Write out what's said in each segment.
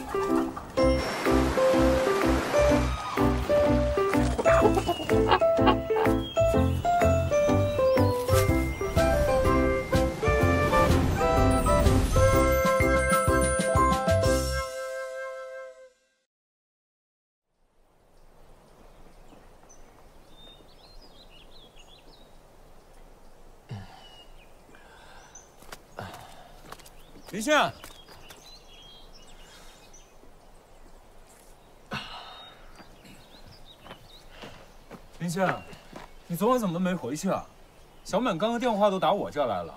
林轩，林轩，你昨晚怎么没回去啊？小满刚刚电话都打我这儿来了。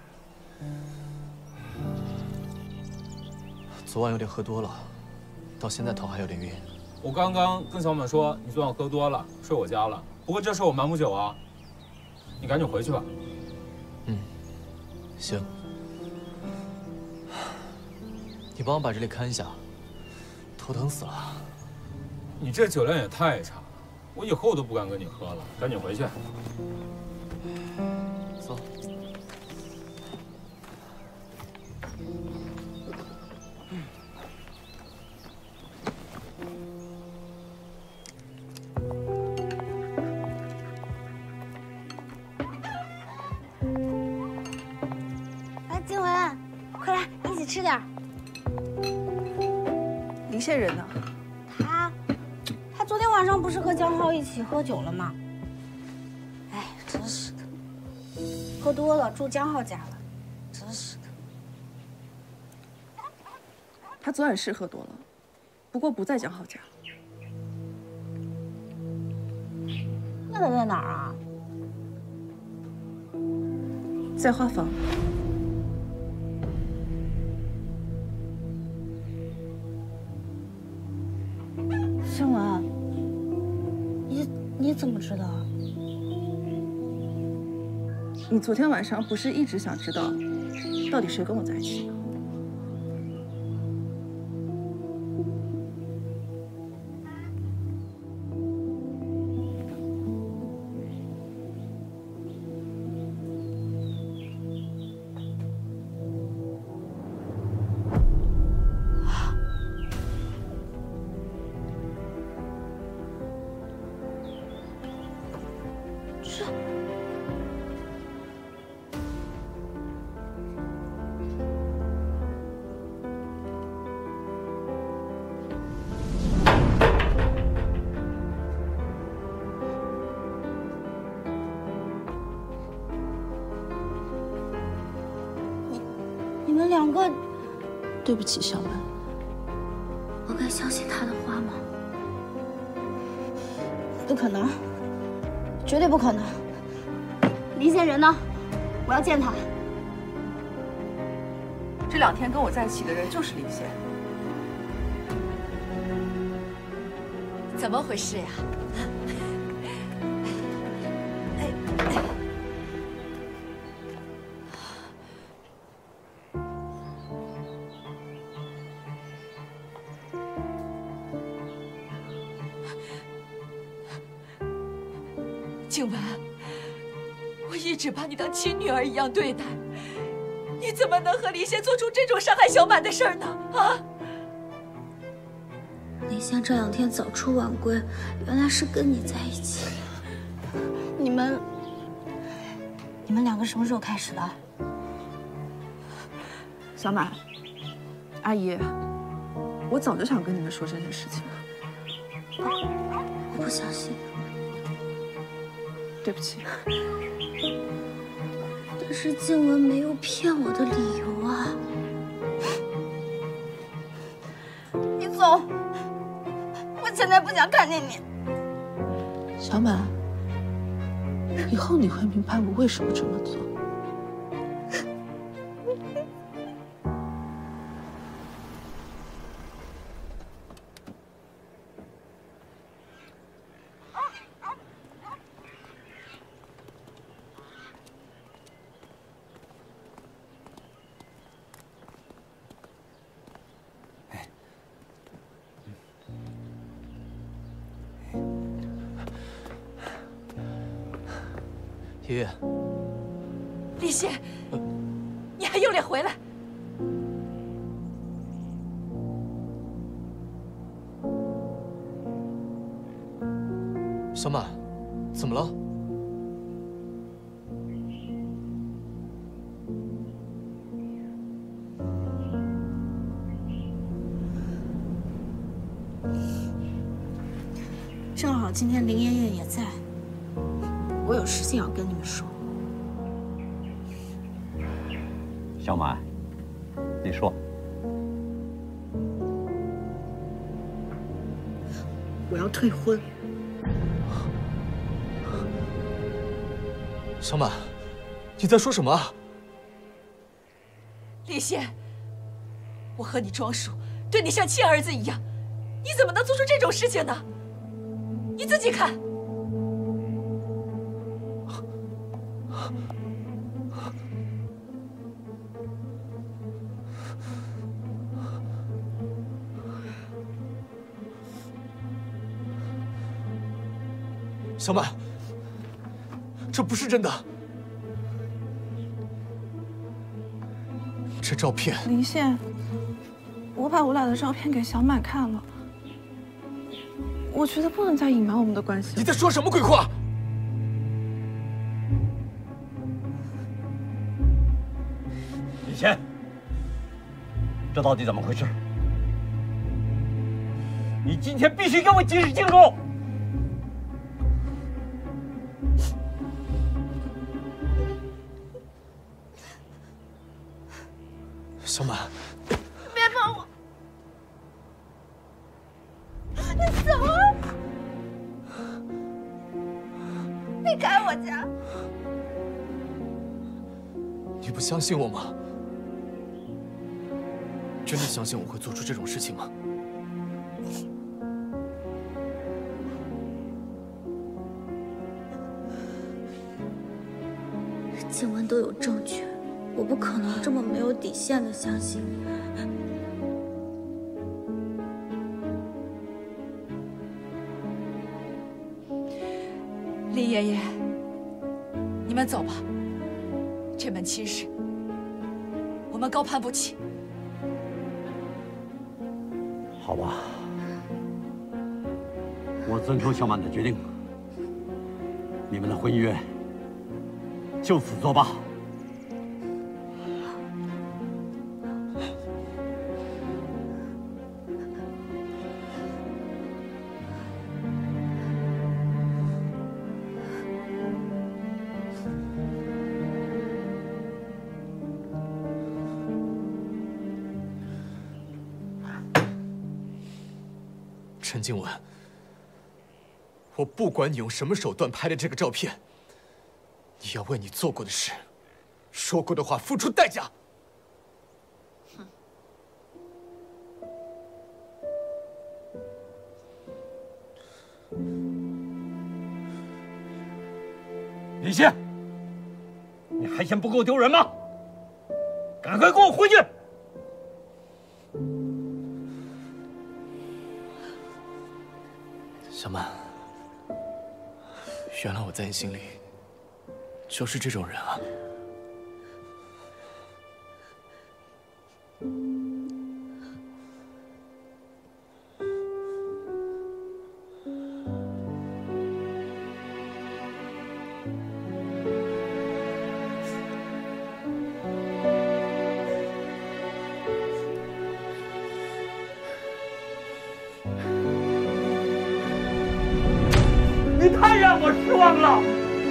昨晚有点喝多了，到现在头还有点晕。 我刚刚跟小满说你昨晚喝多了，睡我家了。不过这事我瞒不久啊，你赶紧回去吧。 嗯，行。 你帮我把这里看一下，头疼死了。 你这酒量也太差了，我以后都不敢跟你喝了。赶紧回去。 走。 来，静雯，快来，一起吃点儿。 林谢人呢？ 他昨天晚上不是和江浩一起喝酒了吗？哎，真是的，喝多了住江浩家了，真是的。 他昨晚是喝多了，不过不在江浩家。 那他在哪儿啊？ 在花房。 静雯，你怎么知道？ 你昨天晚上不是一直想知道，到底谁跟我在一起吗？ 你们两个， 对不起，小满。 我该相信他的话吗？不可能，绝对不可能。林先人呢？我要见他。 这2天跟我在一起的人就是林贤。 怎么回事呀？静雯，我一直把你当亲女儿一样对待，你怎么能和林贤做出这种伤害小满的事儿呢？啊！ 林贤这2天早出晚归，原来是跟你在一起。你们两个什么时候开始的？ 小满，阿姨，我早就想跟你们说这件事情了。 我不相信。 对不起， 但是静雯没有骗我的理由啊！你走，我现在不想看见你。 小满，以后你会明白我为什么这么做。 爷爷， 林贤，你还有脸回来？ 小满，怎么了？ 正好今天林爷爷也在，我有事情要跟你们说。 小满，你说。 我要退婚。 小满，你在说什么啊？ 李现，我和你庄叔对你像亲儿子一样，你怎么能做出这种事情呢？你自己看。 小满，这不是真的。这照片， 林宪，我把我俩的照片给小满看了，我觉得不能再隐瞒我们的关系了。 你在说什么鬼话？ 李现，这到底怎么回事？你今天必须给我解释清楚！ 小满， 别碰我！你走啊！离开我家！ 你不相信我吗？真的相信我会做出这种事情吗？ 静雯都有证据，我不可能这么没有底线的相信你。 林爷爷，你们走吧。这门亲事，我们高攀不起。 好吧，我遵从小满的决定，你们的婚约就此作罢。 陈静雯，我不管你用什么手段拍的这个照片，你要为你做过的事、说过的话付出代价。 李现，你还嫌不够丢人吗？赶快跟我回去！ 小满，原来我在你心里就是这种人啊！ 你太让我失望了！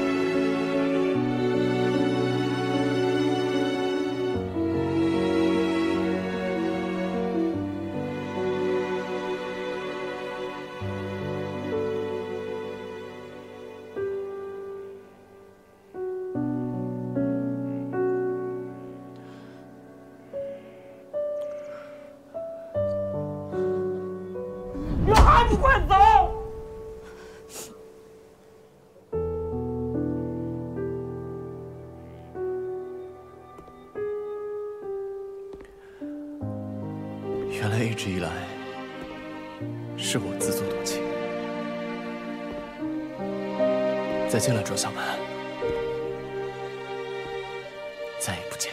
你还不快走！ 原来一直以来是我自作多情。再见了，周小满，再也不见。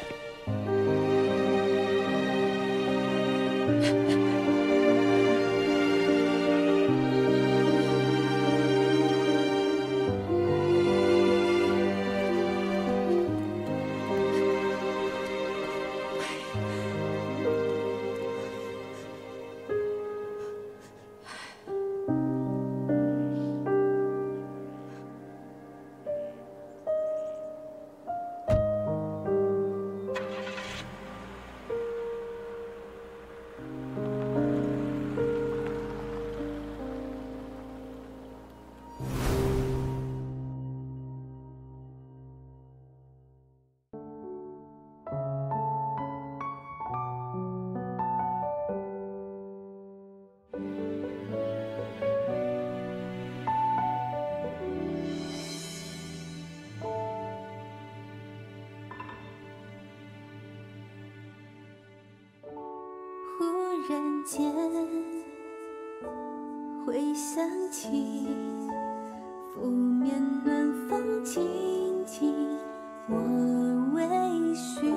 会想起，拂面暖风轻轻，我微醺。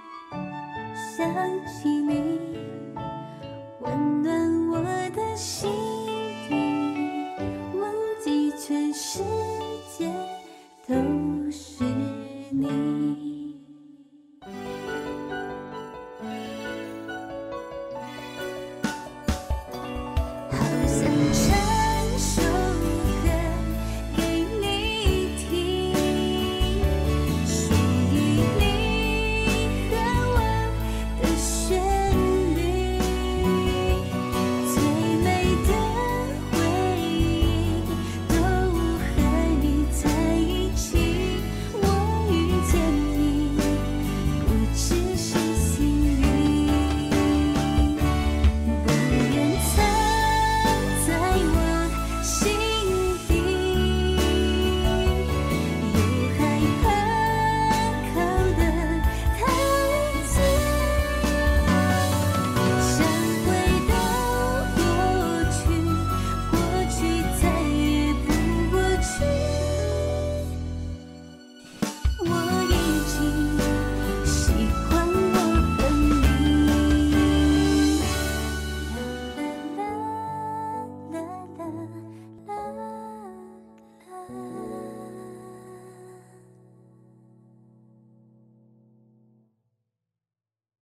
想起你，温暖我的心。